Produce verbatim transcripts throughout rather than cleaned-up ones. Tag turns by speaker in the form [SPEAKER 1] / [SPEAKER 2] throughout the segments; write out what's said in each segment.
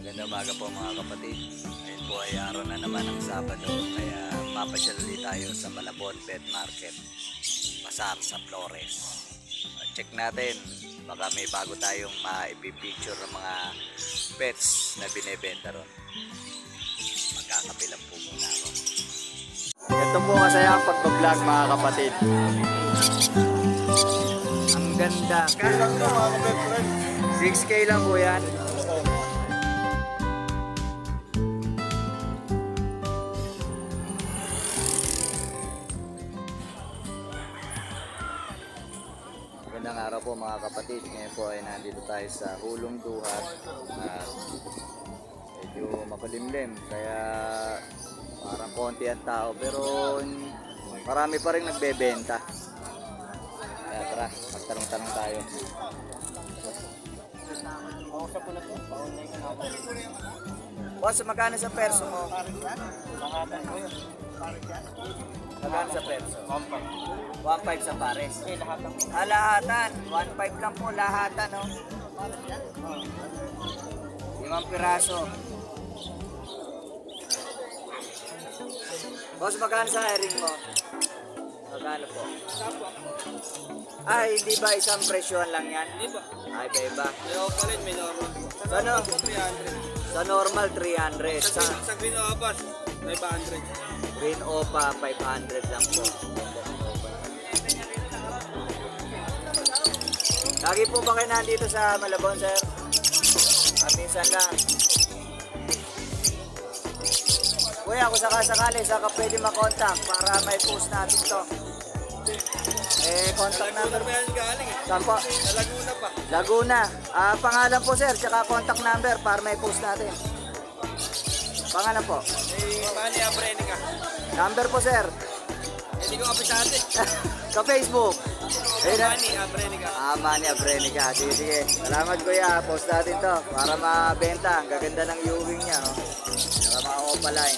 [SPEAKER 1] Magandang umaga po mga kapatid. Ngayon po ay araw na naman ng Sabado, kaya papasyal ulit tayo sa Malabon Pet Market, Pasar sa Flores. Check natin, baka may bago tayong ma-picture ng mga pets na binebenta ron. Magkakapilang po muna ako. Ito po masaya ang pagbablog mga kapatid. Ang ganda. six K lang po yan. Magandang araw po mga kapatid. Ngayon po ay nandito tayo sa Hulong Duhat. At medyo makulimlim kaya parang konti ang tao pero marami pa rin nagbebenta. Kaya tara, magtanong-tanong tayo. Boss, magkano sa perso mo?
[SPEAKER 2] Lahatan ko yun.
[SPEAKER 1] Magkano sa perso?
[SPEAKER 2] one five.
[SPEAKER 1] one five sa pares.
[SPEAKER 2] Eh, lahatan ko.
[SPEAKER 1] Ah, lahatan. one five lang po, lahatan, no? Limang piraso. Boss, magkano sa hiring mo? Magkano po? Ay, hindi ba isang presyohan lang yan?
[SPEAKER 2] Hindi ba?
[SPEAKER 1] Ay, iba-iba.
[SPEAKER 2] May opa rin, may normal.
[SPEAKER 1] Sa ano?
[SPEAKER 2] three hundred.
[SPEAKER 1] Sa normal, three hundred.
[SPEAKER 2] Sa,
[SPEAKER 1] Sa
[SPEAKER 2] sa Green Opas, five hundred.
[SPEAKER 1] Green Opa, five hundred lang po. Lagi po ba kayo nandito sa Malabon, sir? Ah, minsan lang. Kuya, kung sakasakali, saka pwede makontak para may post natin to. Eh, contact number.
[SPEAKER 2] Number ba yan galing eh?
[SPEAKER 1] Saan po?
[SPEAKER 2] Sa Laguna pa.
[SPEAKER 1] Laguna. Ah, pangalan po, sir, tsaka contact number para may post natin. Pangalan po.
[SPEAKER 2] Eh, Manny Abrenica.
[SPEAKER 1] Number po, sir.
[SPEAKER 2] Hindi ko kapisate.
[SPEAKER 1] Sa Facebook. Eh, na-
[SPEAKER 2] Manny Abrenica.
[SPEAKER 1] Ah, Manny Abrenica. Sige, sige. Salamat kuya. Post natin to para mabenta. Ang gaganda ng viewing niya. Oh. Para maka-opaline.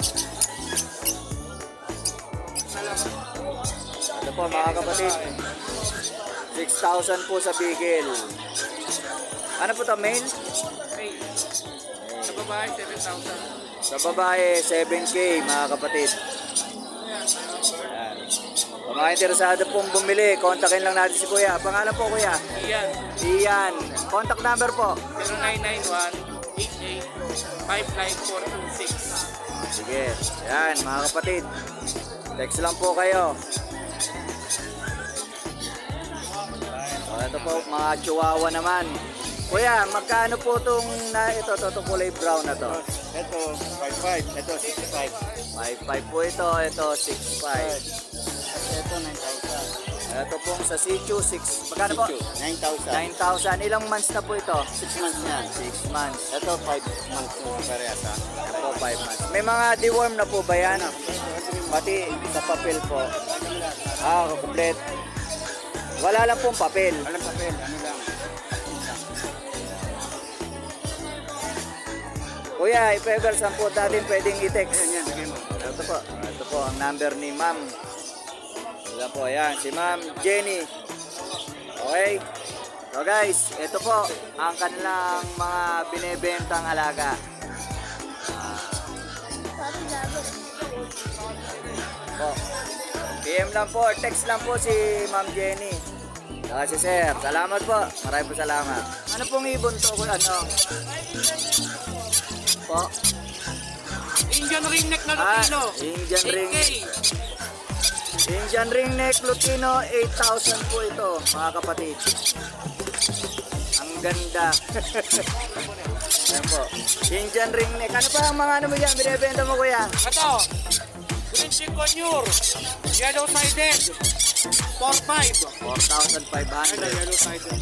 [SPEAKER 1] Ito po mga kapatid. six thousand po sa bigel. Ano po to? Male?
[SPEAKER 2] Hey. Sa babae, seven thousand.
[SPEAKER 1] Sa babae, seven K mga kapatid. Ayan. Kung mga interesado pong bumili, kontakin lang natin si kuya. Pangalan po kuya?
[SPEAKER 2] Iyan.
[SPEAKER 1] Iyan. Contact number po.
[SPEAKER 2] zero nine nine one, eight eight, five nine four two six.
[SPEAKER 1] Sige. Ayan mga kapatid. Text lang po kayo. So, ito po mga chihuahua naman. Kuya, magkano po itong na ito, ito, itong kulay brown na to?
[SPEAKER 2] Ito, five five. Ito, six five.
[SPEAKER 1] five five po ito, ito six five.
[SPEAKER 2] Ito, nine thousand.
[SPEAKER 1] Ito pong sa Sichu, six. Magkano po?
[SPEAKER 2] nine thousand.
[SPEAKER 1] nine thousand. Ilang months na po ito?
[SPEAKER 2] six months na.
[SPEAKER 1] six months.
[SPEAKER 2] Ito, five months na parehas ha.
[SPEAKER 1] Ito, five months. May mga deworm na po ba yan? Pati sa papel po. Ah, complete. Wala lang pong papel.
[SPEAKER 2] Walang papel, ano lang.
[SPEAKER 1] Kuya, if ever saan po natin pwedeng i-text.
[SPEAKER 2] Yan, yan, bigay mo.
[SPEAKER 1] Ito po. Ito po ang number ni ma'am. Ito po, ayan. Si ma'am Jenny. Okay. So guys, ito po ang kanilang mga binebentang alaga. Ah. Po. P M lang po, text lang po si ma'am Jenny. Saka si sir. Salamat po. Maraming po salamat. Ano pong ibon to? Ano? Po.
[SPEAKER 2] Indian ring neck na
[SPEAKER 1] Ah,
[SPEAKER 2] Lutino.
[SPEAKER 1] Indian ring.
[SPEAKER 2] eight K.
[SPEAKER 1] Indian ring neck Lutino, eight thousand po ito, mga kapatid. Ang ganda. Ayan po. Indian ring neck. Ano pa ang mga ano mo yan? Binibenta mo kuya?
[SPEAKER 2] Ito, Green Chiconure, yellow sided, four five.
[SPEAKER 1] four thousand five
[SPEAKER 2] Ano,
[SPEAKER 1] hundred.
[SPEAKER 2] yellow sided.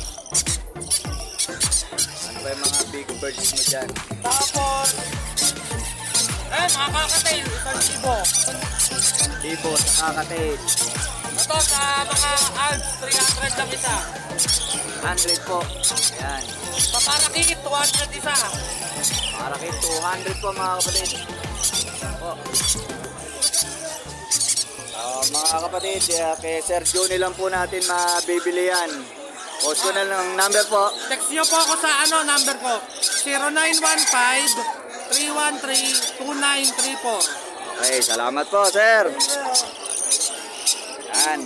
[SPEAKER 1] Ano pa yung mga big birds mo dyan?
[SPEAKER 2] Tapos, eh, mga kakatail, isang libo.
[SPEAKER 1] Libo sa kakatail.
[SPEAKER 2] Ito sa mga Alps, three hundred lang isa.
[SPEAKER 1] one hundred po. Ayan.
[SPEAKER 2] Paparakit, two hundred isa.
[SPEAKER 1] Para kay two hundred po mga kapatid. Po. Ah, mga kapatid, eh, kay Sir Johnny lang po natin mabibili yan. Post ko na lang number po.
[SPEAKER 2] Text nyo po ako sa ano, number ko. zero nine one five three one three, two nine three four.
[SPEAKER 1] Okay, salamat po, sir. Yan.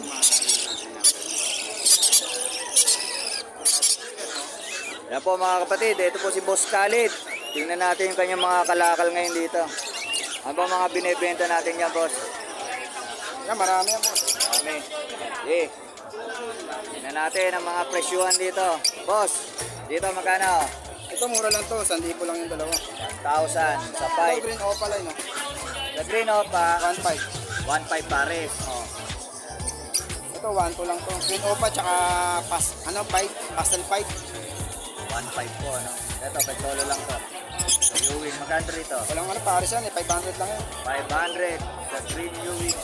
[SPEAKER 1] Yan po mga kapatid, ito po si Boss Khalid. Tingnan natin yung kanyang mga kalakal ngayon dito. Ano ba mga binibenta natin yan, boss?
[SPEAKER 2] Yan, marami yan, boss.
[SPEAKER 1] Marami. Okay. Tingnan natin ang mga presyuhan dito. Boss, dito magkano?
[SPEAKER 2] Ito mura lang to, one thousand lang yung dalawa.
[SPEAKER 1] one thousand sa
[SPEAKER 2] Ito
[SPEAKER 1] five.
[SPEAKER 2] green opal no?
[SPEAKER 1] Sa green opa,
[SPEAKER 2] one five.
[SPEAKER 1] one five pares.
[SPEAKER 2] Oh. Ito one two lang to. Green opal tsaka pas, ano, five, pastel five.
[SPEAKER 1] one five po, ano? Ito, petrolo lang to. Sa Ewing, magkano rito?
[SPEAKER 2] Walang ano, pares yan eh, five hundred lang yan.
[SPEAKER 1] five hundred sa green Ewing.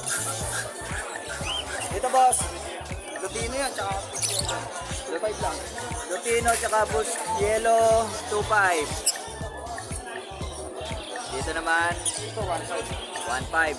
[SPEAKER 1] Dito, boss.
[SPEAKER 2] Lutino yan, tsaka two five lang.
[SPEAKER 1] Lutino tsaka Bus Yellow two five. Dito naman
[SPEAKER 2] Ito one five.
[SPEAKER 1] one five.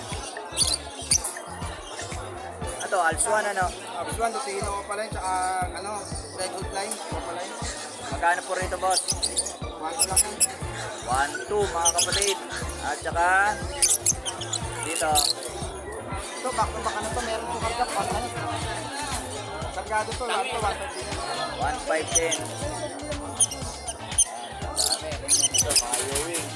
[SPEAKER 1] Ato Alswan ano?
[SPEAKER 2] Tapos one, Lutino opal line, tsaka ano, redwood line, opal line.
[SPEAKER 1] Magkano po rito, boss?
[SPEAKER 2] one two lang yan.
[SPEAKER 1] one two mga kapatid. At tsaka dito
[SPEAKER 2] Ito, back to back ano to, meron to kargap, one ano. Kargado to, one to, one five din yan.
[SPEAKER 1] one five din. Dami. Ito mga Ewing.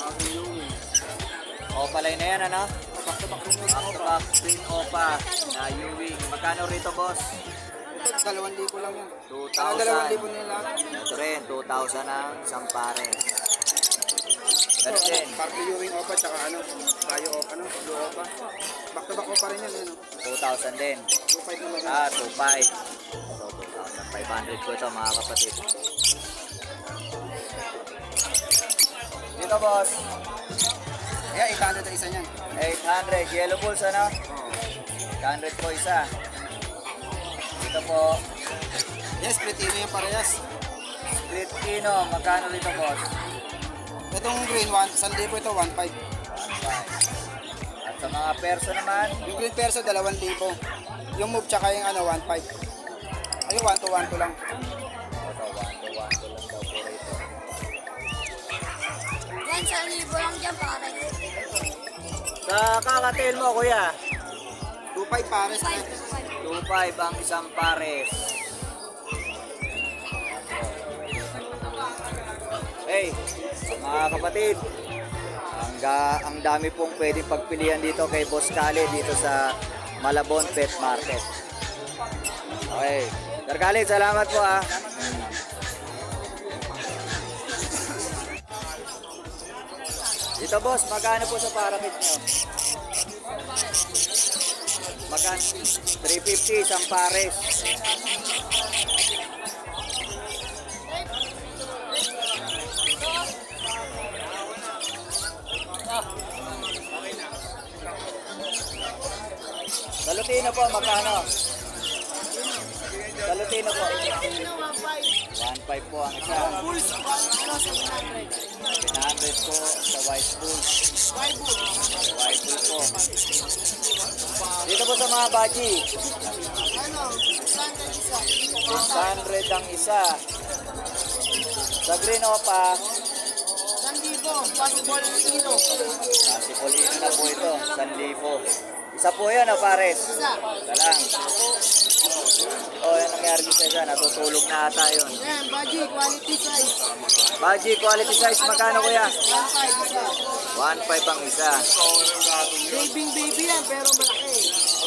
[SPEAKER 1] Opalay na yan ano?
[SPEAKER 2] Back to back rin yun.
[SPEAKER 1] Back to back green opa na Ewing. Magkano rito, boss?
[SPEAKER 2] Ito, dalawang libo lang yan.
[SPEAKER 1] two
[SPEAKER 2] Ano, dalawang libo
[SPEAKER 1] thousand.
[SPEAKER 2] na lang.
[SPEAKER 1] Ito rin, two thousand ang isang pares.
[SPEAKER 2] Ito,
[SPEAKER 1] Ganun din,
[SPEAKER 2] party viewing opa, tsaka ano, tayo opa, ano, blue opa. Back to back opa rin yan, ano.
[SPEAKER 1] two thousand din.
[SPEAKER 2] two five na lang.
[SPEAKER 1] Ah, two five. So, two thousand five hundred po ito mga kapatid. Dito, boss.
[SPEAKER 2] Kaya eight hundred ang isa niyan.
[SPEAKER 1] eight hundred. Yellow Bulls, ano?
[SPEAKER 2] Oo.
[SPEAKER 1] eight hundred po isa. Dito po,
[SPEAKER 2] Yes, Pretino yung parehas.
[SPEAKER 1] Split Kino. Magkano dito, boss?
[SPEAKER 2] Itong green one, one thousand ito, one five.
[SPEAKER 1] one five. At sa mga perso naman,
[SPEAKER 2] Yung green perso, dalawang libo. Yung move tsaka yung ano, one five. Ayun, one to one to lang.
[SPEAKER 1] ito, one to one to lang daw po rito.
[SPEAKER 3] Yan, sa libo lang dyan, pare.
[SPEAKER 1] Sa kakatail mo, kuya,
[SPEAKER 2] two five pares na.
[SPEAKER 1] two five ang isang pares. Hey, mga kapatid, ang, ga, ang dami pong pwedeng pagpilian dito kay Boss Khalid dito sa Malabon Pet Market. Okay, Sir Khalid, salamat po ah. Dito boss, magkano po sa parakit nyo? Magkano? three fifty isang pares. Sa Lutino po, magkano? Sa Lutino po. one five po ang isa. seven hundred po sa White Bull. Sa White Bull po. Dito po sa mga baji. six hundred ang isa. Sa Green Opa,
[SPEAKER 3] Possible kilo.
[SPEAKER 1] Sipolino na po ito, one thousand. Isa po yan, oh, pares.
[SPEAKER 3] Isa.
[SPEAKER 1] Isa lang. Oh, yan nangyari dito dyan. Natutulog na ata yun.
[SPEAKER 3] Yan, baji, quality size.
[SPEAKER 1] Baji, quality size, magkano kuya?
[SPEAKER 3] one five isa.
[SPEAKER 1] one five ang isa.
[SPEAKER 3] Babying baby yan, pero malaki.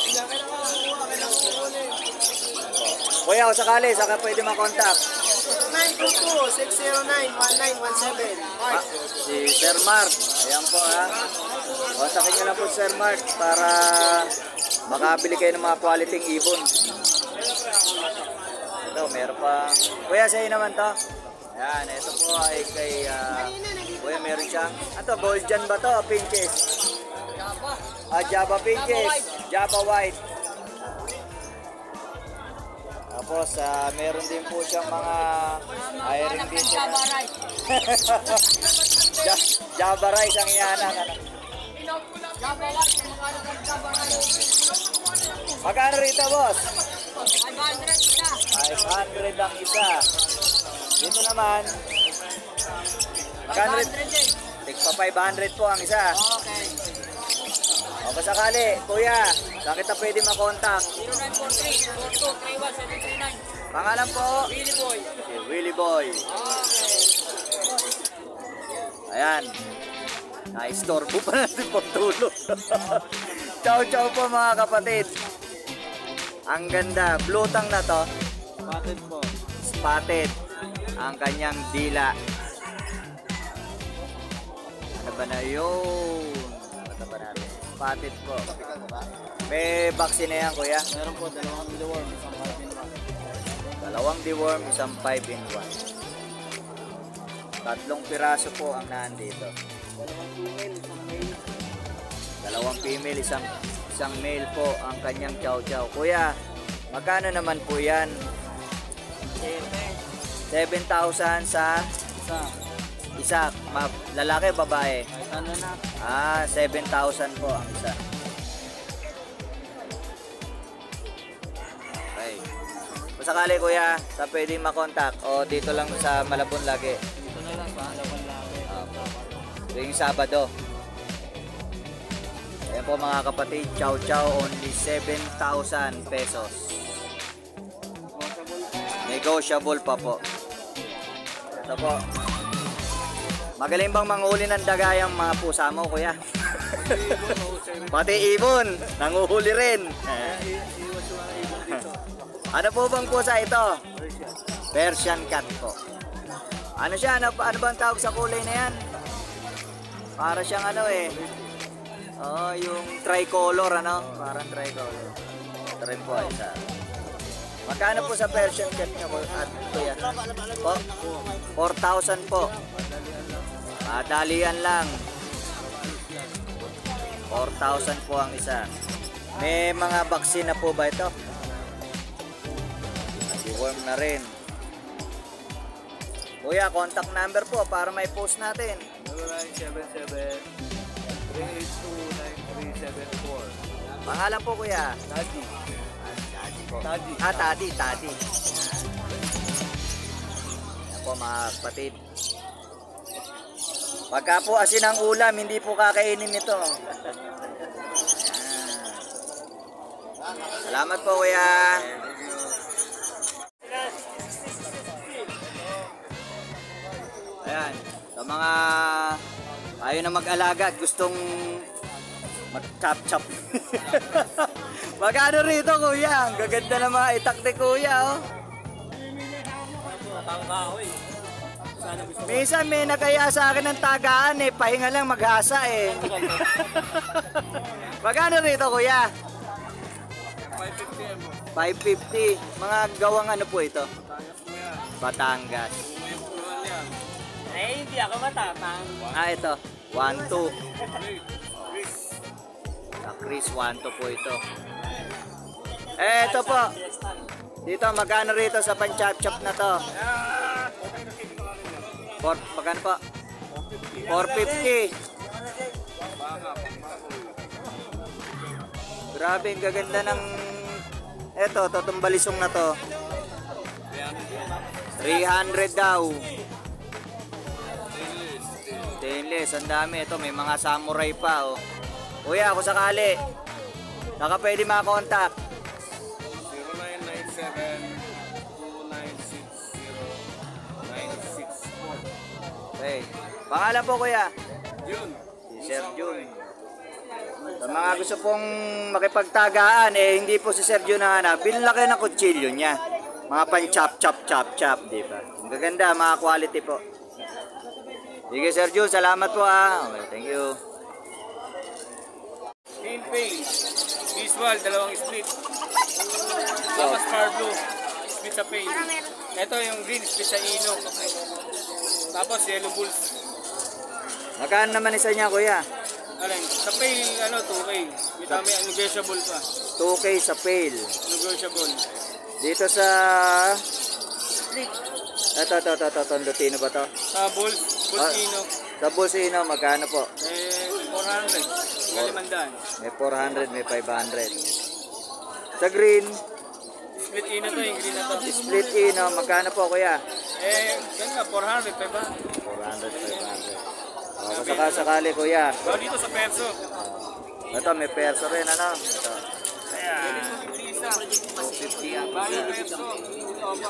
[SPEAKER 1] Kuya, kung sakali, saka pwede makontakt.
[SPEAKER 3] nine two two, six zero nine, one nine one seven.
[SPEAKER 1] Ah, si Sir Mark. Ayan po ha. Kontakin nyo lang po si Sir Mark para makabili kayo ng mga quality ibon. Ito, meron pa. Kuya, sa'yo naman to. Ayan, ito po ay kay ah, kuya, meron siyang. Ito, Boljan ba to? Pinches. Ah, Java Pinches. Java White. Tapos, ah, meron din po siyang mga hiring dito. Ja- Java Rice ang iyanak. Ano? Magkano rito, boss? five hundred ang isa. Dito naman, magkano rito? tigpa five hundred po ang isa.
[SPEAKER 2] Okay.
[SPEAKER 1] O kasakali, kuya, saan kita pwede makontak?
[SPEAKER 2] zero nine four three, four two three one seven three nine.
[SPEAKER 1] Pangalan po?
[SPEAKER 2] Willy Boy.
[SPEAKER 1] Si Willy Boy.
[SPEAKER 2] Okay.
[SPEAKER 1] Ayan. Na-istorbo pa natin pang tulog. Ciao, ciao po mga kapatid. Ang ganda. Blue tang na to.
[SPEAKER 2] Bakit po?
[SPEAKER 1] Spotted. Ang kanyang dila. Ano ba na yun? Ano ba natin? Spotted po. May vaccine na yan, kuya?
[SPEAKER 2] Meron po dalawang deworm, isang five in one.
[SPEAKER 1] Dalawang deworm, isang five in one. Tatlong piraso po ang nandito.
[SPEAKER 2] Dalawang female, isang male.
[SPEAKER 1] Dalawang female, isang isang male po ang kanyang chow chow. Kuya, magkano naman po yan? seven thousand sa
[SPEAKER 2] Isa.
[SPEAKER 1] isa. Ma- lalaki, babae?
[SPEAKER 2] Kahit ano na.
[SPEAKER 1] Ah, seven thousand po ang isa. Okay. Kung sakali kuya, sa pwede makontak o dito lang sa Malabon lagi.
[SPEAKER 2] Dito na lang, pangalawan lang.
[SPEAKER 1] Tuwing Sabado. Ayan po mga kapatid, chow chow only seven thousand pesos. Negotiable pa po. Ito po. Magaling bang manghuli ng daga yung mga pusa mo, kuya? Pati ibon, nanguhuli rin. Ano po bang pusa ito? Persian cat po. Ano siya? Ano, ano bang tawag sa kulay na yan? Para siyang ano eh. Oh, yung tricolor ano? Parang tricolor. Ito rin po isa. Magkano po sa Persian cat niyo po at kuya? Po? four thousand po. Madalian lang. four thousand po ang isa. May mga vaccine na po ba ito? Deworm na rin. Kuya, contact number po para may post natin.
[SPEAKER 2] zero nine seven seven, three eight two, nine three seven four.
[SPEAKER 1] Pangalan po kuya?
[SPEAKER 2] Daddy. Daddy.
[SPEAKER 1] Ah, Tadi, Tadi. Yan po mga kapatid. Pagka po asin ang ulam, hindi po kakainin ito. Yan. Salamat po kuya. Ayan, sa mga ayaw na mag-alaga at gustong mag-chop-chop. Magkano rito kuya? Ang gaganda ng mga itak ni kuya oh. Minsan may nagaya sa akin ng tagaan eh, pahinga lang maghasa eh. Magkano rito kuya? five fifty. Mga gawang ano po ito? Batangas.
[SPEAKER 2] Eh, hindi ako matatang.
[SPEAKER 1] Ah, ito. one two. Sa Chris, one two po ito. Eh, ito po. Dito, magkano rito sa pan-chop-chop na to? Four, magkano po? four fifty. Grabe, ang gaganda ng eto, totong balisong na to. three hundred daw. Stainless, ang dami. Ito, may mga samurai pa, oh. Kuya, ako sakali. Saka pwede makakontak.
[SPEAKER 2] zero nine nine seven, two nine six zero, nine six four.
[SPEAKER 1] Okay. Pangalan po, kuya?
[SPEAKER 2] Yun.
[SPEAKER 1] Si Sir Jun. Sa mga gusto pong makipagtagaan, eh, hindi po si Sir Jun na hanap. Bilhin lang kayo ng kutsilyo niya. Mga pan-chop, chop, chop, chop, di ba? Ang gaganda, mga quality po. Sige, Sir Jun, salamat po ah. Okay, thank you.
[SPEAKER 2] Green paint. Visual, dalawang split. Tapos Star Blue. Split sa paint. Ito yung green, split sa ino. Tapos yellow bulls.
[SPEAKER 1] Magkano naman isa niya, kuya?
[SPEAKER 2] Alin, sa paint, ano, two K. May tami, negotiable pa.
[SPEAKER 1] two K sa pail.
[SPEAKER 2] Negotiable.
[SPEAKER 1] Dito sa... Ito, ito, ito, ito, ito, Lutino ba to?
[SPEAKER 2] Sa bulls, bulls
[SPEAKER 1] Ah.
[SPEAKER 2] ino.
[SPEAKER 1] Sa Busino, magkano po?
[SPEAKER 2] Eh, four hundred. May limandaan.
[SPEAKER 1] May four hundred, may five hundred. Sa green,
[SPEAKER 2] Split ino to, yung green na to.
[SPEAKER 1] split ino, magkano po kuya?
[SPEAKER 2] Eh, yan nga, four hundred, five hundred.
[SPEAKER 1] four hundred, five hundred. O, saka sakali kuya.
[SPEAKER 2] So, dito sa perso.
[SPEAKER 1] Ito, may perso rin, ano? Ito.
[SPEAKER 2] Ayan. Isa.
[SPEAKER 1] two fifty ang
[SPEAKER 2] Bali
[SPEAKER 1] isa.
[SPEAKER 2] perso. Ito pa.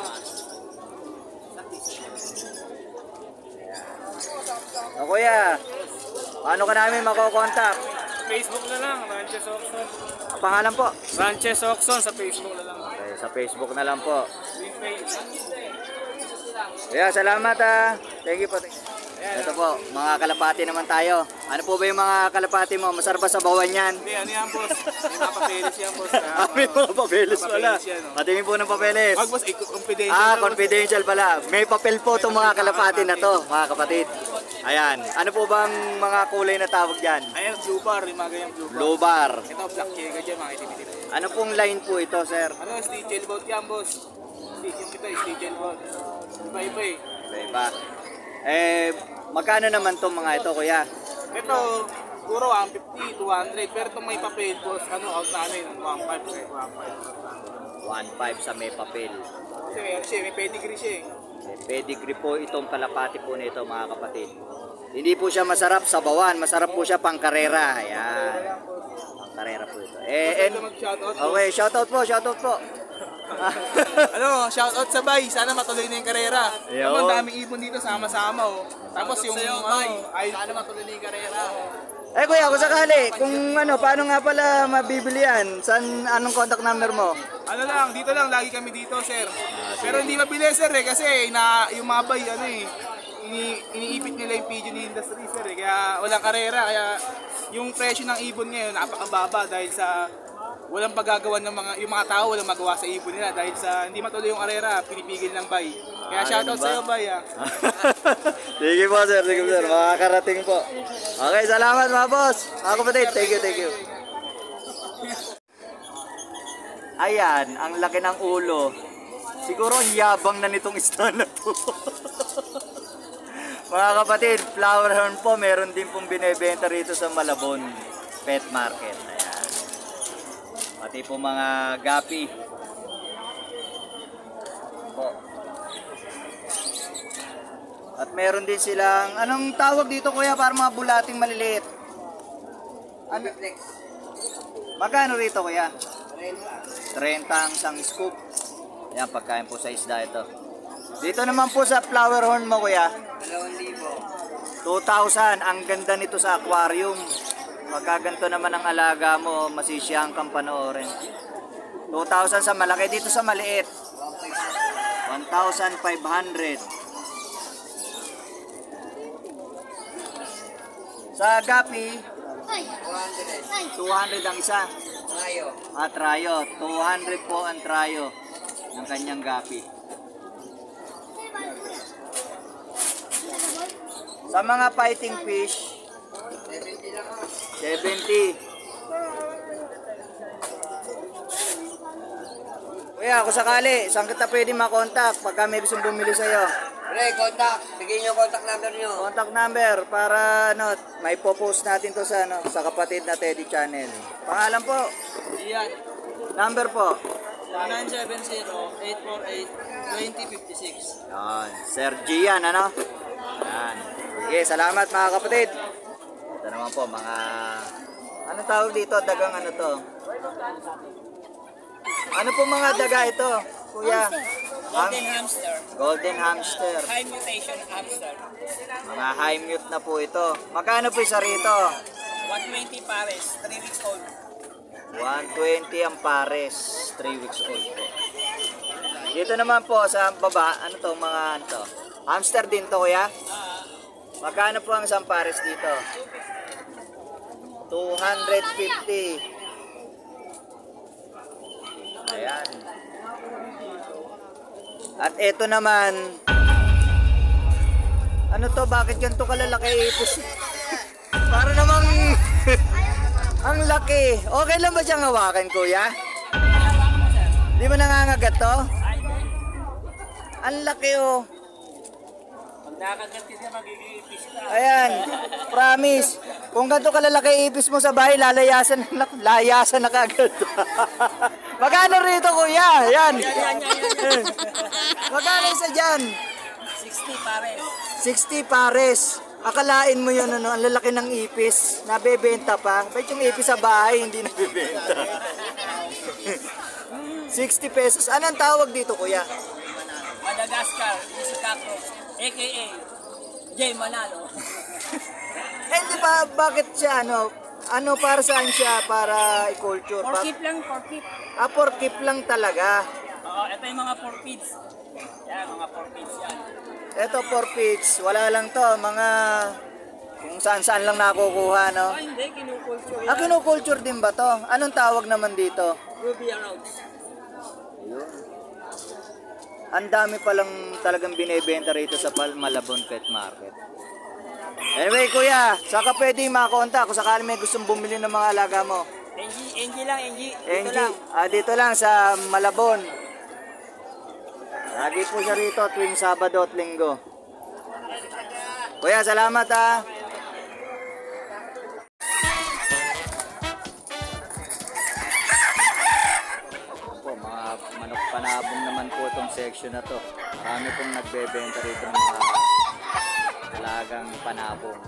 [SPEAKER 1] O kuya, paano ka namin makokontak?
[SPEAKER 2] Facebook na lang, Ranches Oxon.
[SPEAKER 1] Ang pangalan po?
[SPEAKER 2] Ranches Oxon sa Facebook na lang.
[SPEAKER 1] Okay, sa Facebook na lang po.
[SPEAKER 2] Link page.
[SPEAKER 1] Kuya, salamat ah. Thank you po. Ito po, mga kalapati naman tayo. Ano po ba yung mga kalapati mo? Masarap ba sa bawan yan?
[SPEAKER 2] Hindi, ano yan, boss? May mga papeles yan, boss. Kaya,
[SPEAKER 1] Ah, may mga papeles
[SPEAKER 2] Mga
[SPEAKER 1] pala.
[SPEAKER 2] papeles yan, oh.
[SPEAKER 1] Patingin po ng papeles.
[SPEAKER 2] Wag, boss, eh, confidential.
[SPEAKER 1] Ah,
[SPEAKER 2] na, boss.
[SPEAKER 1] confidential pala. May papel po itong mga kalapati na to, mga kapatid. Ayan. Ano po bang mga kulay na tawag dyan?
[SPEAKER 2] Ayan, blue bar, yung mga ganyang blue bar.
[SPEAKER 1] Blue bar.
[SPEAKER 2] Ito, black checker dyan, mga itim-itim.
[SPEAKER 1] Ano pong line po ito, sir?
[SPEAKER 2] Ano, stitchel boat yan, boss. Stitchel kita, stitchel boat. Iba-iba eh.
[SPEAKER 1] Iba. Eh, magkano naman itong mga ito, kuya?
[SPEAKER 2] Ito, puro one fifty, two hundred. Pero itong may papel, boss, ano, out na ano yun, one five, eh, one five.
[SPEAKER 1] one five sa may papel.
[SPEAKER 2] Kasi may, siya, may pedigree siya eh.
[SPEAKER 1] Eh, pedigree po itong kalapati po nito, mga kapatid. Hindi po siya masarap sa bawan, masarap po siya pang karera. Ayan. Pang karera po ito. Eh, and,
[SPEAKER 2] Ito mag-shoutout.
[SPEAKER 1] okay, shoutout po, shoutout po.
[SPEAKER 2] Ano, shoutout sa Bay. Sana matuloy na yung karera.
[SPEAKER 1] Yo.
[SPEAKER 2] Ako, ang daming ibon dito sama-sama oh. Tapos yung ano, ay sana matuloy na yung karera.
[SPEAKER 1] Eh kuya, kung sakali, kung ano, paano nga pala mabibili yan? Saan, anong contact number mo?
[SPEAKER 2] Ano lang, dito lang lagi kami dito, sir. Pero hindi mabili, sir, eh, kasi na yung mga bay ano eh, ini iniipit nila yung pigeon industry, sir, eh. Kaya walang karera, kaya yung presyo ng ibon ngayon napakababa dahil sa walang paggagawa ng mga yung mga tao, walang magawa sa ibon nila dahil sa hindi matuloy yung karera, pinipigil ng bay. Kaya
[SPEAKER 1] Ah,
[SPEAKER 2] shoutout
[SPEAKER 1] ganun ba?
[SPEAKER 2] sa iyo, bay, ah.
[SPEAKER 1] Sige po sir, sige po sir, makakarating po. Okay, salamat mga boss. Mga kapatid, thank you, thank you. Ayan, ang laki ng ulo. Siguro ang yabang na nitong isda na to. Mga kapatid, flower horn po, meron din pong binebenta rito sa Malabon Pet Market. Ayan. Pati po mga gapi. Po. At meron din silang, anong tawag dito kuya para mga bulating maliliit? Ano? Magkano rito kuya? thirty ang isang scoop. Ayan, pagkain po sa isda ito. Dito naman po sa flower horn mo kuya. two thousand. Ang ganda nito sa aquarium. Pagkaganto naman ang alaga mo, masisiyang kang panoorin. two thousand sa malaki. Dito sa maliit, one thousand five hundred. Sa gapi, two hundred ang isa. At trayo, two hundred po ang trayo ng kanyang gapi. Sa mga fighting fish, seventy. Kuya, kung sakali, saan kita pwede makontak pagka may gusto bumili sa'yo?
[SPEAKER 3] Pre, contact. Bigyan nyo contact number nyo.
[SPEAKER 1] Contact number para ano, may popost natin to sa ano, sa kapatid na Teddy Channel. Pangalan po,
[SPEAKER 3] Iyan.
[SPEAKER 1] number po.
[SPEAKER 3] nine seven zero, eight four eight, two zero five six.
[SPEAKER 1] Yan, Sir Gian, ano? Yan. Sige, salamat mga kapatid. Ito naman po, mga... Ano tawag dito? Dagang ano to? Ano po mga daga ito, kuya?
[SPEAKER 3] Golden hamster.
[SPEAKER 1] Golden hamster.
[SPEAKER 3] High mutation hamster.
[SPEAKER 1] Mga high mute na po ito. Magkano po isa rito?
[SPEAKER 3] one twenty pares, three weeks old.
[SPEAKER 1] one twenty ang pares, three weeks old po. Dito naman po sa baba, ano to, mga ano to? Hamster din to, kuya? Magkano po ang isang pares dito? two hundred fifty. Ayan. At ito naman, ano to, bakit ganito kalalaki ipis? Para namang ang laki. Okay lang ba siyang hawakan, kuya? Di ba nangangagat to? Ang laki oh.
[SPEAKER 2] Pag nakaganti siya, magiging fish na.
[SPEAKER 1] Ayan, promise. Kung ganito kalalaki ipis mo sa bahay, lalayasan, layasan na kagad. Magkano rito, kuya? Ayan. Magkano isa dyan?
[SPEAKER 3] sixty pares.
[SPEAKER 1] sixty pares. Akalain mo yun, ano, ang lalaki ng ipis, nabebenta pa. Ba't yung ipis sa bahay, hindi nabebenta? sixty pesos. Anong tawag dito, kuya?
[SPEAKER 4] Madagascar, Isikato, a k a. Jay Manalo.
[SPEAKER 1] Eh, di ba, bakit siya, ano, ano, para saan siya, para i-culture?
[SPEAKER 4] For
[SPEAKER 1] Pa-
[SPEAKER 4] keep lang, for keep.
[SPEAKER 1] ah, for keep lang talaga.
[SPEAKER 4] Oo, ito yung mga for feeds. Yan, mga for feeds yan.
[SPEAKER 1] Ito, for feeds, wala lang to, mga, kung saan-saan lang nakukuha, no?
[SPEAKER 4] Ah, hindi, kinukulture
[SPEAKER 1] Ah,
[SPEAKER 4] yan.
[SPEAKER 1] kinukulture din ba to? Anong tawag naman dito?
[SPEAKER 4] Ruby Routes.
[SPEAKER 1] Ang dami palang talagang binebenta rito sa Pal- Malabon Pet Market. Anyway, kuya, saka pwede makakontak kung sakali may gustong bumili ng mga alaga mo.
[SPEAKER 4] N G, N G lang, N G. Dito
[SPEAKER 1] N G,
[SPEAKER 4] lang.
[SPEAKER 1] ah, dito lang sa Malabon. Lagi po siya rito tuwing Sabado at Linggo. Kuya, salamat ah. Po, mga manok panabong naman po itong section na to. Marami pong nagbebenta rito ng mga alagang panabong.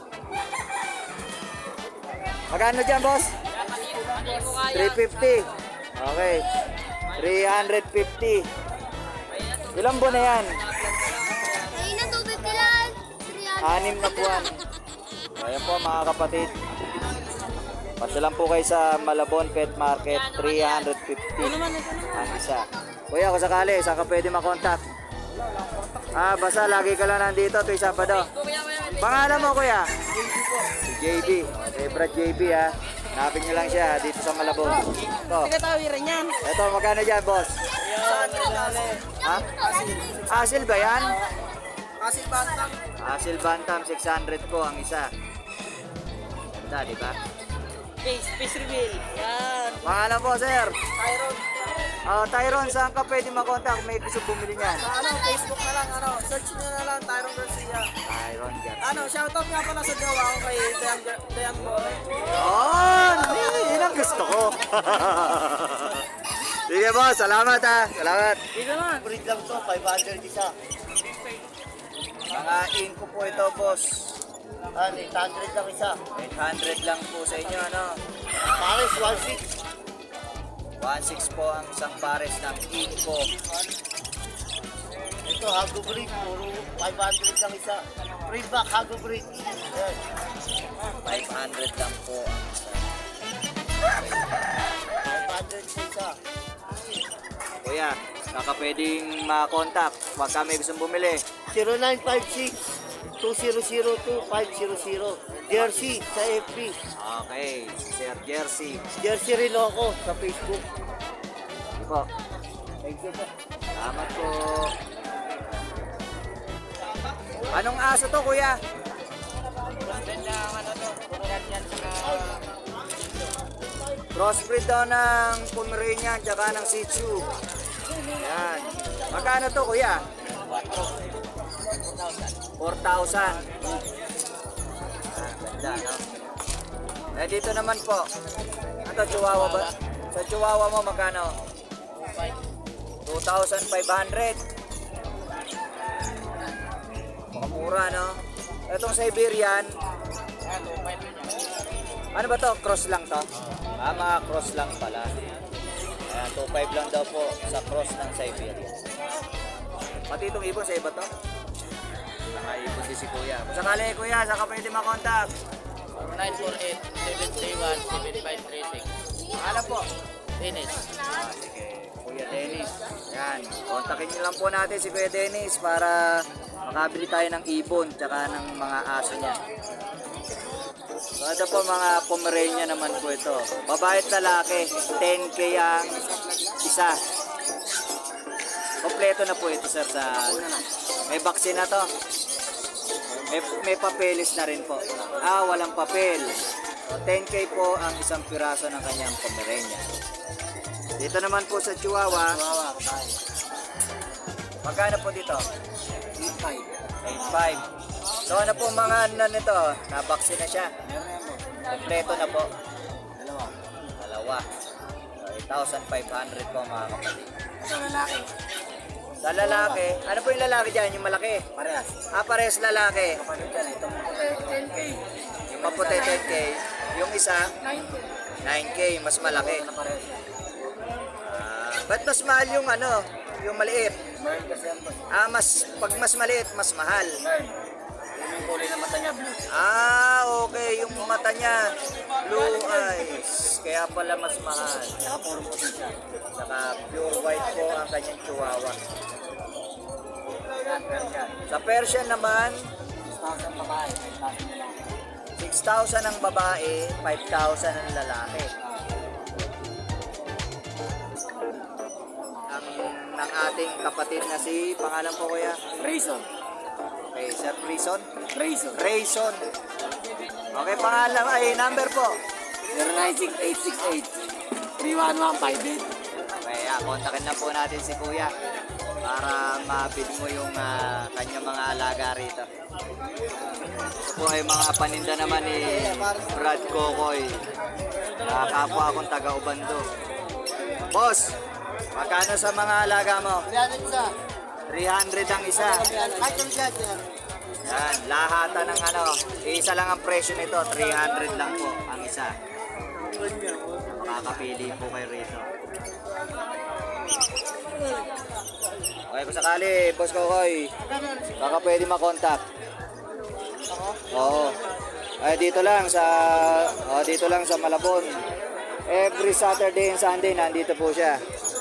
[SPEAKER 1] Magkano dyan, boss? three fifty. Okay. three fifty. Ilang buwan na yan?
[SPEAKER 5] Ay, na two fifty lang.
[SPEAKER 1] Anim na buwan. Ayan po mga kapatid. Pasyalan po kayo sa Malabon Pet Market, three fifty ang isa. Kuya, kung sakali, saan ka pwede makontak? Ah, basta lagi ka lang nandito tuwing Sabado. Pangalan mo, kuya? Si J B. Okay, Brad J B ha. Hanapin niyo lang siya dito sa Malabon. Ito.
[SPEAKER 4] Tawiran yan.
[SPEAKER 1] Ito, magkano dyan, boss? Ha? Asil ba yan?
[SPEAKER 2] Asil Bantam.
[SPEAKER 1] Asil Bantam, six hundred po ang isa. Ganda, di ba?
[SPEAKER 4] Face, face reveal. Yan.
[SPEAKER 1] Pangalan po, sir?
[SPEAKER 2] Tyron.
[SPEAKER 1] Oh, Tyron, saan ka pwede makontak kung may gusto bumili niyan?
[SPEAKER 2] Sa ano, Facebook na lang, ano, search nyo na lang, Tyron Garcia.
[SPEAKER 1] Tyron, Garcia.
[SPEAKER 2] Ano, shoutout nga pala sa gawa ko kay Dayan, Dayan More.
[SPEAKER 1] Oh, yun ang gusto ko. Sige boss, salamat ha. Salamat.
[SPEAKER 4] Dito naman.
[SPEAKER 3] Breed lang to, five hundred isa.
[SPEAKER 1] Mga inko po ito, boss.
[SPEAKER 3] Ah, eight hundred lang isa.
[SPEAKER 1] eight hundred lang po sa inyo, ano?
[SPEAKER 3] Paris, one six.
[SPEAKER 1] one six po ang isang pares ng inko.
[SPEAKER 3] Ito, Hago Breed, puro five hundred lang isa. Breed back, Hago Breed. Ayan.
[SPEAKER 1] five hundred lang po ang isa.
[SPEAKER 3] five hundred sa isa.
[SPEAKER 1] Kuya, baka pwedeng makontak pag kami gustong bumili.
[SPEAKER 3] zero nine five six, two zero zero two, five zero zero. Jersey sa F B.
[SPEAKER 1] Okay, Sir Jersey.
[SPEAKER 3] Jersey rin ako sa Facebook.
[SPEAKER 1] Sige po.
[SPEAKER 3] Thank you po.
[SPEAKER 1] Salamat po. Anong aso to, kuya? Crossbreed daw ng Pomeranian tsaka ng Shih Tzu. Yan. Magkano to, kuya? four thousand. Ah, ganda, no? Eh, dito naman po. Ano, Chihuahua ba? Sa Chihuahua mo, magkano? two thousand five hundred. Makamura, no? Itong Siberian, ano ba to? Cross lang to? Ah, mga cross lang pala. Ayan, two five lang daw po sa cross ng Siberian. Pati itong ibon sa iba to? Nakaibon din si kuya. Kung sakali, kuya, saan ka pwede makontak?
[SPEAKER 4] nine four eight, seven three one, seven five three six.
[SPEAKER 1] Alam po.
[SPEAKER 4] Dennis.
[SPEAKER 1] Ah, sige. Kuya Dennis. Yan. Kontakin niyo lang po natin si Kuya Dennis para makabili tayo ng ibon tsaka ng mga aso niya. So, ito po mga Pomeranian naman po ito. Babae at lalaki. ten K ang isa. Kompleto na po ito, sir. Sa, may vaccine na to. May, may papeles na rin po. Ah, walang papel. So, ten K po ang isang piraso ng kanyang Pomeranian. Dito naman po sa Chihuahua. Magkano po dito? eight five. So ano po mga ano nito? Na-vaccine na siya. Kompleto na po. Dalawa. Dalawa. So, eight thousand five hundred po mga kapatid.
[SPEAKER 2] Ito lalaki.
[SPEAKER 1] Sa lalaki, ano po yung lalaki dyan? Yung malaki?
[SPEAKER 3] Parehas.
[SPEAKER 1] Ah, parehas lalaki.
[SPEAKER 3] Kapatid yan, ito mo
[SPEAKER 5] ten K.
[SPEAKER 1] Yung maputi ten K. Yung isa,
[SPEAKER 5] nine K.
[SPEAKER 1] nine K, mas malaki.
[SPEAKER 3] na parehas.
[SPEAKER 1] Ah, ba't mas mahal yung ano, yung maliit?
[SPEAKER 3] Mahal kasi yan, boss.
[SPEAKER 1] Ah, mas, pag mas maliit, mas mahal.
[SPEAKER 3] Yun yung kulay na mata niya, blue.
[SPEAKER 1] Ah, okay, yung mata niya, blue eyes. Kaya pala mas mahal.
[SPEAKER 3] Saka puro puti siya.
[SPEAKER 1] Saka pure white po ang kanyang chihuahua. Sa Persian naman,
[SPEAKER 3] six thousand babae, five thousand na lang.
[SPEAKER 1] six thousand ang babae, five thousand ang lalaki. Ang ng ating kapatid na si, pangalan po kuya?
[SPEAKER 3] Reason.
[SPEAKER 1] Okay, Sir Prison?
[SPEAKER 3] Reason.
[SPEAKER 1] Rayson. Okay, pangalan, ay number po.
[SPEAKER 3] zero nine six eight six eight three one one five eight.
[SPEAKER 1] Okay, ah, kontakin na po natin si kuya para mabid mo yung ah, kanyang mga alaga rito. Ito po ay mga paninda naman ni Brad Kokoy. Nakakapwa akong taga-Ubando. Boss, magkano sa mga alaga mo? three hundred ang isa. Yan, lahata ng ano, isa lang ang presyo nito, three hundred lang po ang isa. Makakapili po kayo rito. Okay, kung sakali, Boss Kokoy, baka pwede makontak. Oo. Ay, dito lang sa, oh, dito lang sa Malabon. Every Saturday and Sunday, nandito po siya.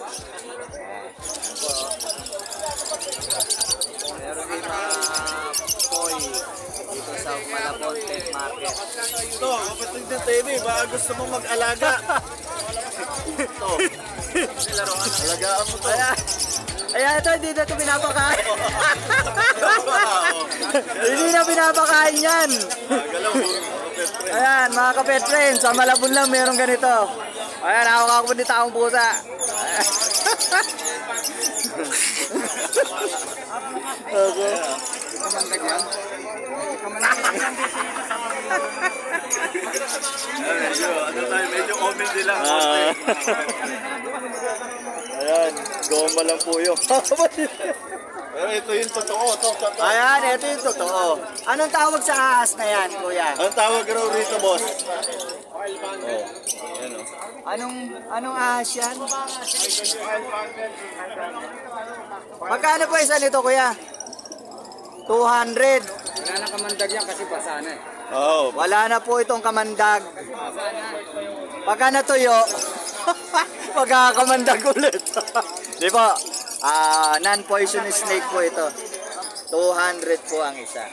[SPEAKER 1] Meron din mga koi dito sa Malabon Pet Market.
[SPEAKER 2] Ito, kapatid ng T V, baka gusto mong mag-alaga. Ito. Nilaruan. Alagaan mo to.
[SPEAKER 1] Ayan, ayan ito, hindi na ito pinapakain. Hindi na pinapakain yan. Ayan, mga ka-pet friends, sa Malabon lang meron ganito. Ayan, ako ako din taong pusa. Okay.
[SPEAKER 2] Medyo, ano tayo, medyo comedy lang.
[SPEAKER 1] Ah. Ayan, goma lang po yun.
[SPEAKER 2] Pero ito yung totoo. To, to, to.
[SPEAKER 1] Ayan, ito yung totoo. Anong tawag sa ahas na yan, kuya?
[SPEAKER 2] Anong tawag raw rito, boss?
[SPEAKER 1] Anong anong ahas yan? Magkano po isa nito, kuya? two hundred.
[SPEAKER 3] Wala na kamandag yan kasi basa na eh.
[SPEAKER 2] Oo.
[SPEAKER 1] Wala na po itong kamandag. Pagka natuyo, magkakamandag ulit. Di po, ah, non-poisonous snake po ito. two hundred po ang isa.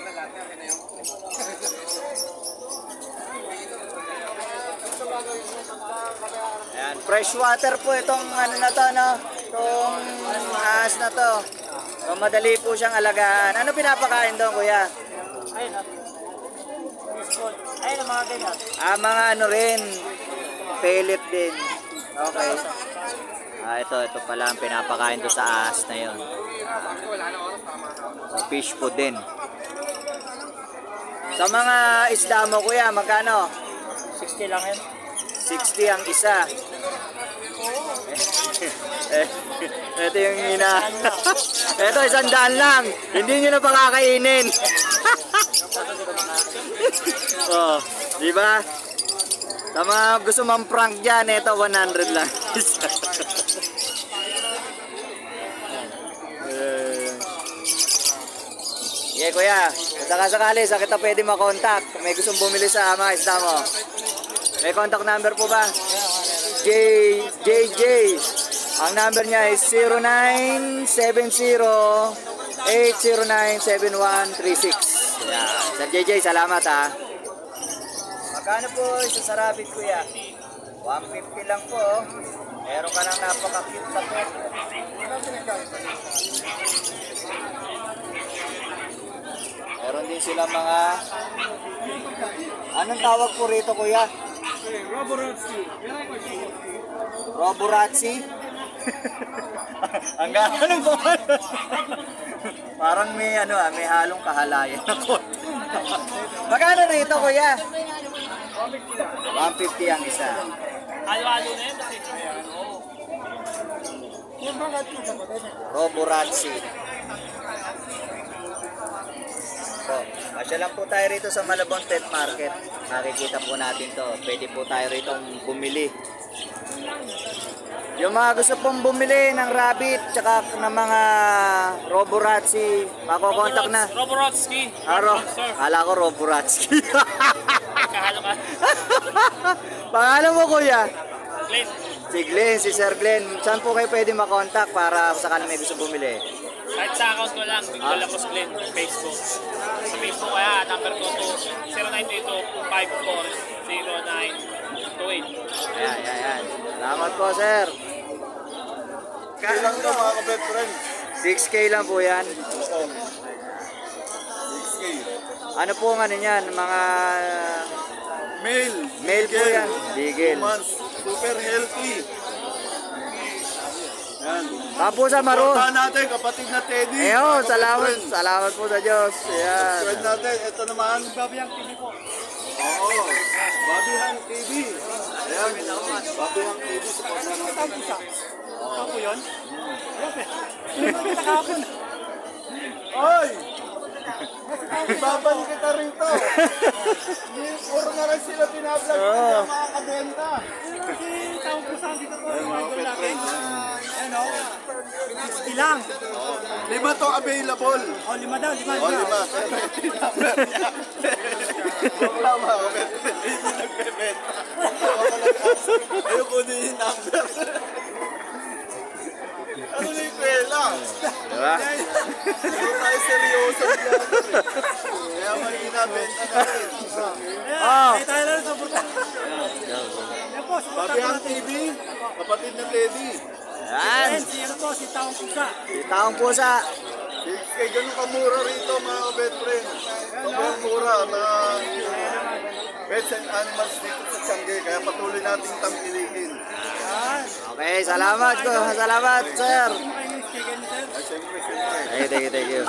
[SPEAKER 1] Ayan, fresh water po itong ano na to, no? Itong ahas na to. So, madali po siyang alagaan. Ano pinapakain doon, kuya?
[SPEAKER 3] Ayun ah. Ayun ang mga ganyan.
[SPEAKER 1] Ah, mga ano rin, pellet din. Okay. Ah, ito, ito pala ang pinapakain doon sa ahas na yun. So, fish food din. Sa mga isda mo, kuya, magkano?
[SPEAKER 3] sixty lang yan.
[SPEAKER 1] sixty ang isa. eh, ito yung ina. Ito, isang daan lang. Hindi nyo na pakakainin. Oh, di ba? Sa mga gusto mang prank dyan, ito one hundred lang. Okay, kuya. Kung sakasakali, sa kita pwede makontak. Kung may gustong bumili sa mga isda mo. May contact number po ba? J J J. Ang number niya is zero nine seven zero eight zero nine seven one three six. Yan. Sir J J, salamat ha. Magkano po isa sa rabbit, kuya? one fifty lang po. Meron ka ng napaka-cute na pet. Meron din sila mga... Anong tawag po rito, kuya?
[SPEAKER 2] Roborazzi.
[SPEAKER 1] Roborazzi? Ang gano'n po. Parang may ano ah, may halong kahalayan ako. Magkano rito, kuya? one fifty ang isa.
[SPEAKER 4] Halo-halo na yan kasi.
[SPEAKER 1] Roborazzi. So, masya lang po tayo rito sa Malabon Pet Market. Makikita po natin to. Pwede po tayo rito bumili. Yung mga gusto pong bumili ng rabbit tsaka ng mga Roborazzi, makokontak na.
[SPEAKER 4] Roborotsky.
[SPEAKER 1] Aro,
[SPEAKER 4] Sir.
[SPEAKER 1] kala ko Roborazzi.
[SPEAKER 4] Kahalo ka.
[SPEAKER 1] Pangalan mo kuya?
[SPEAKER 4] Glenn.
[SPEAKER 1] Si Glenn, si Sir Glenn. Saan po kayo pwede makontak para sakali may gusto bumili?
[SPEAKER 4] Kahit sa account ko lang, bigla lang ko sa Glenn, Facebook. Sa Facebook kaya, number ko to zero nine two two five four zero nine two eight.
[SPEAKER 1] Ayan, ayan, ayan. Salamat po, sir.
[SPEAKER 6] Kailan ka mga ka-best friend?
[SPEAKER 1] six K lang po yan.
[SPEAKER 6] six K.
[SPEAKER 1] Ano po ang ano yan? Mga
[SPEAKER 6] Male.
[SPEAKER 1] male po yan. Bigel.
[SPEAKER 6] Two months. Super healthy. Yan.
[SPEAKER 1] Tapos sa maro.
[SPEAKER 6] Punta natin, kapatid na Teddy.
[SPEAKER 1] Ayun,
[SPEAKER 6] mga
[SPEAKER 1] salamat.
[SPEAKER 6] ka-best friend.
[SPEAKER 1] Salamat po sa Diyos. Ayan.
[SPEAKER 6] Friend natin, ito naman. Bobby Hang T V po. Oo. Bobby Hang T V. Ayan. Bobby Hang T V. Ako yun? Oy! Babalik kita rito. Hindi, puro na lang sila pinablog.
[SPEAKER 1] Oo.
[SPEAKER 6] Hindi na makakabenta.
[SPEAKER 3] sixty lang.
[SPEAKER 6] Lima to available.
[SPEAKER 3] O, lima daw, lima.
[SPEAKER 6] O, lima. Number niya. Tama, okay. Hindi nagbebenta. Ayaw ko din yung number. Ano na yung pela?
[SPEAKER 1] Diba?
[SPEAKER 6] Hindi tayo seryoso vlogger eh. Kaya mahina, benta na rin.
[SPEAKER 1] Oh.
[SPEAKER 3] Tayo lang sa burka.
[SPEAKER 6] Bobby Hang T V, kapatid na Teddy.
[SPEAKER 1] Ayan.
[SPEAKER 3] Si ano po, si Taong Pusa.
[SPEAKER 1] Si Taong Pusa.
[SPEAKER 6] six K, ganun kamura rito mga best friend. Sobrang mura, mga pets and animals dito sa Tiangge. Kaya patuloy nating tangkilikin.
[SPEAKER 1] Okay, salamat ko. Salamat, sir.
[SPEAKER 6] Ay, siyempre, siyempre.
[SPEAKER 1] Thank you, thank you, thank you.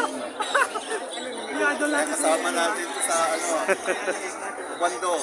[SPEAKER 6] Kaya kasama natin ito sa ano, Bando.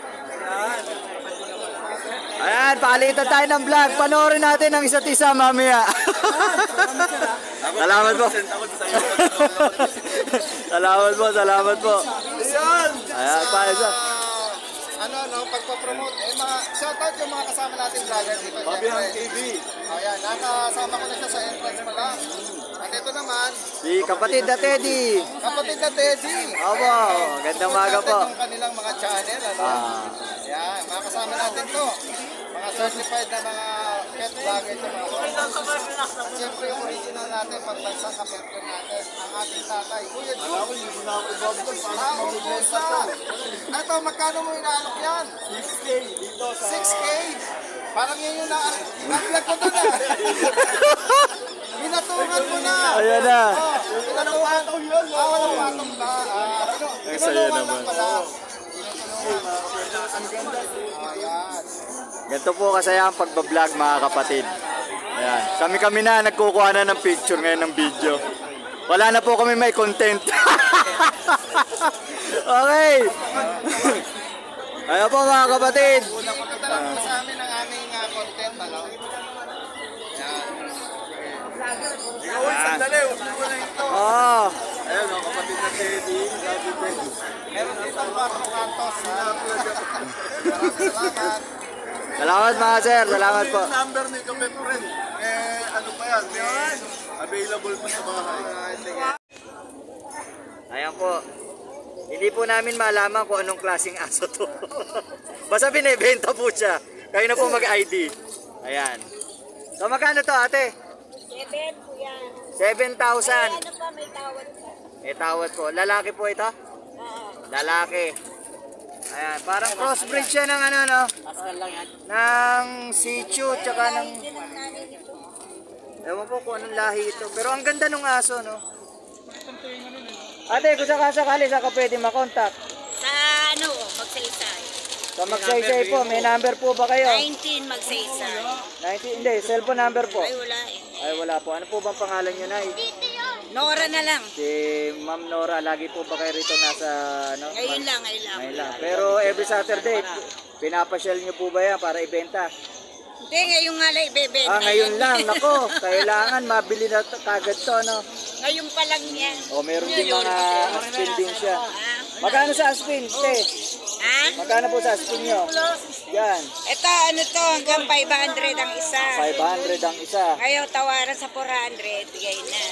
[SPEAKER 1] Ayan, palitan tayo ng vlog. Panoorin natin ang isa't isa mamaya. Salamat po.
[SPEAKER 6] Ako sa iyo.
[SPEAKER 1] Salamat po, salamat po.
[SPEAKER 6] Ayan!
[SPEAKER 1] Ayan, pa isa.
[SPEAKER 7] ano, no, pagpapromote, eh, mga, shoutout yung mga kasama natin vlogger dito.
[SPEAKER 6] Bobby Hang T V.
[SPEAKER 7] Ayan, nakasama ko na siya sa entrance pa lang. At ito naman,
[SPEAKER 1] Si kapatid na Teddy.
[SPEAKER 7] kapatid na Teddy.
[SPEAKER 1] Opo, gandang umaga po.
[SPEAKER 7] Yung kanilang mga channel, ano.
[SPEAKER 1] Ah,
[SPEAKER 7] Ayan, mga kasama natin to. Mga certified na mga pet vlogger sa mga At siyempre yung original natin, pagbansang kapetko natin, ang ating tatay. Kuya Ju,
[SPEAKER 6] Ako, hindi mo na ako bablog.
[SPEAKER 7] taong pusa. Ito, magkano mo inaalok yan?
[SPEAKER 6] six K dito sa...
[SPEAKER 7] six K? Parang yun yung na- na-vlog ko doon ah. Binatungan mo na.
[SPEAKER 1] ayan na.
[SPEAKER 7] Oh, binatungan ko yun. Ah, walang patong ba? Ah, tinulungan lang pala. Ayan.
[SPEAKER 1] Ganito po kasaya ang pagbablog mga kapatid. Ayan. Kami-kami na nagkukuha na ng picture ngayon ng video. Wala na po kami may content. Okay. Ayan po mga kapatid.
[SPEAKER 7] Padala po sa amin ang aming ah, content. Ano?
[SPEAKER 6] Ikaw, sandali. Huwag mo na ito.
[SPEAKER 1] Oh.
[SPEAKER 6] Ayan, mga kapatid na Teddy. Love you, Teddy.
[SPEAKER 7] Meron dito ang Barco Cantos. Maraming salamat.
[SPEAKER 1] Salamat mga sir. Salamat po.
[SPEAKER 6] Yung number ni Kapet Friend. Eh, ano pa yan? Eh, available pa sa bahay.
[SPEAKER 1] Ayan po. Hindi po namin malaman kung anong klaseng aso to. Basta binibenta po siya. Kayo na po mag-I D. Ayan. So magkano to ate?
[SPEAKER 5] Seven po yan.
[SPEAKER 1] seven thousand.
[SPEAKER 5] Ano pa, may tawad pa.
[SPEAKER 1] May tawad po. Lalaki po ito?
[SPEAKER 5] Oo.
[SPEAKER 1] Lalaki. Ayan. Parang crossbreed siya ng ano no?
[SPEAKER 4] Asal lang yan.
[SPEAKER 1] Ng Shih Tzu tsaka ng...
[SPEAKER 5] Hindi ng nanay nito.
[SPEAKER 1] Ewan ko kung anong lahi ito. Pero ang ganda ng aso no? Ate, kung sakasakali saan ka pwede makontak?
[SPEAKER 5] Sa ano, magsaysay.
[SPEAKER 1] Sa magsaysay po, may number po ba kayo?
[SPEAKER 5] nineteen magsaysay.
[SPEAKER 1] nineteen, hindi, cellphone number po.
[SPEAKER 5] Ay, wala eh.
[SPEAKER 1] Ay wala po. Ano po bang pangalan nyo na?
[SPEAKER 5] Nora na lang.
[SPEAKER 1] Si Ma'am Nora, lagi po ba kayo rito nasa ano?
[SPEAKER 5] Ngayon lang, ngayon lang.
[SPEAKER 1] Ngayon lang. Pero every Saturday, pinapasyal nyo po ba yan para ibenta?
[SPEAKER 5] Hindi, ngayon nga lang ibebenta.
[SPEAKER 1] Ah, ngayon
[SPEAKER 5] yan.
[SPEAKER 1] lang. Nako, kailangan mabili na to- kagad to, no?
[SPEAKER 5] Ngayon pa lang yan.
[SPEAKER 1] O, meron din mga aspin din siya.
[SPEAKER 5] Ha?
[SPEAKER 1] Magkano sa aspin, te?
[SPEAKER 5] Ha?
[SPEAKER 1] Magkano po sa aspin nyo? Yan,
[SPEAKER 5] Ito, ano to, hanggang five hundred ang isa.
[SPEAKER 1] five hundred ang isa.
[SPEAKER 5] Ngayon, tawaran sa four hundred. Bigay na.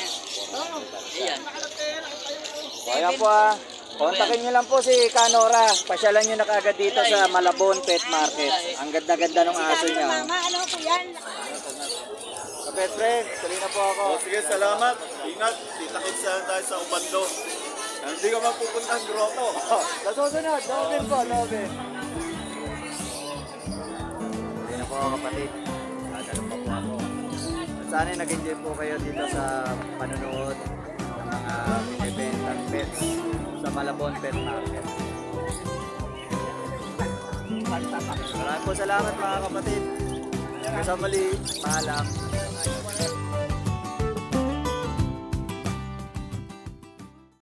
[SPEAKER 1] O, ayan po ah. Kontakin nyo lang po si Kanora. Pasyalan nyo na kagad dito sa Malabon Pet Market. Ang ganda-ganda ng aso niya. oh.
[SPEAKER 5] Mama, ano po yan?
[SPEAKER 1] Sa pet friend, tuloy na po ako.
[SPEAKER 6] O sige, salamat. Ingat. Kita-kits na tayo sa Ubando. Hindi ka mapupunta ang grotto.
[SPEAKER 1] Sa susunod, Loven po, Loven. Tuloy na po ako kapatid. Nagano pa po ako. Sana nag-enjoy po kayo dito sa panunood ng mga binibentang pets sa Malabon Pet Market. Maraming po salamat mga kapatid. Hanggang sa muli, paalam.